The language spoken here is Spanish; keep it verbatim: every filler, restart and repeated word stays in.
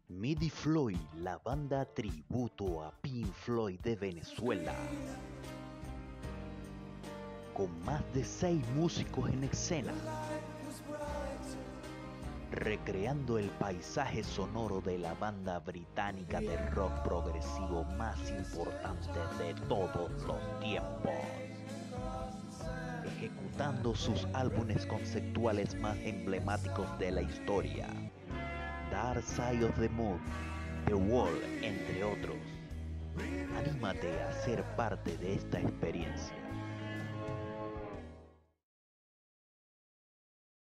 Midi Floyd, la banda tributo a Pink Floyd de Venezuela, con más de seis músicos en escena, recreando el paisaje sonoro de la banda británica de rock progresivo más importante de todos los tiempos, ejecutando sus álbumes conceptuales más emblemáticos de la historia, Dark Side of the Moon, The Wall, entre otros. Anímate a ser parte de esta experiencia.